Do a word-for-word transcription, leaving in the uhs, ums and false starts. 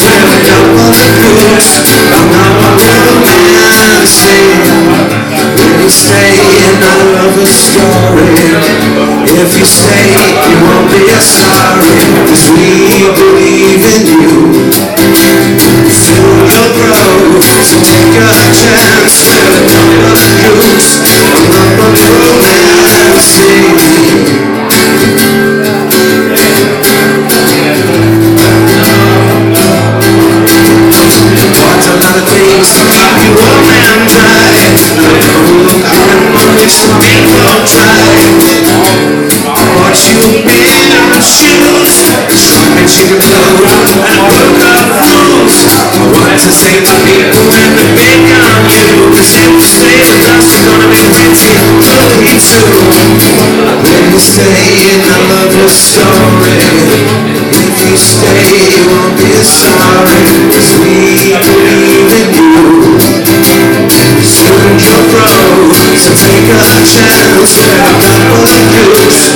Spilling up on the booze. I'm not a romantic. Will you stay in our love story? If you stay, you won't be sorry. Cause we believe in you. Fill your growth, so take a chance. Spilling up on the booze. I'm not a romantic. Watch a lot of things to keep you warm and dry. Look out on this rainbow tide. Watch you in our shoes. And she can blow and work up rules. What to say to people when they pick on you? Cause you stay with us, you're gonna be with you. Me too. When you stay in our love story. If you stay, you won't be sorry. Cause we believe in you. Soon you'll grow, so take a chance. Let a couple of blues.